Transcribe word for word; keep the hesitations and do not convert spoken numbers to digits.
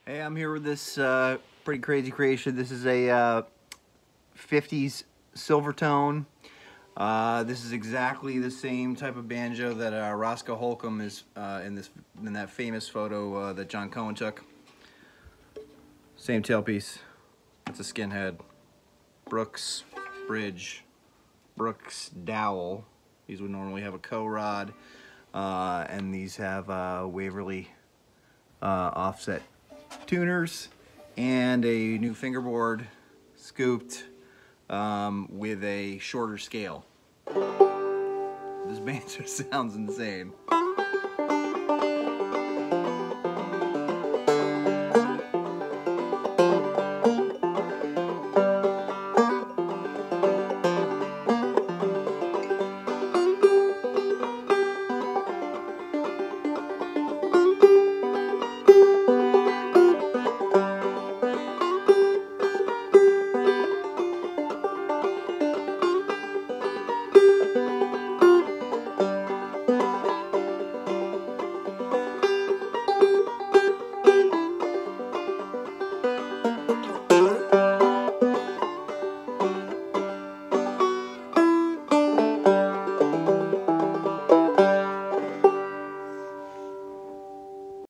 Hey, I'm here with this uh, pretty crazy creation. This is a uh, fifties Silvertone. Uh, this is exactly the same type of banjo that uh, Roscoe Holcomb is uh, in this in that famous photo uh, that John Cohen took. Same tailpiece. It's a skinhead. Brooks bridge. Brooks dowel. These would normally have a co-rod, uh, and these have uh, Waverly uh, offset tuners and a new fingerboard scooped um, with a shorter scale. This banjo sounds insane.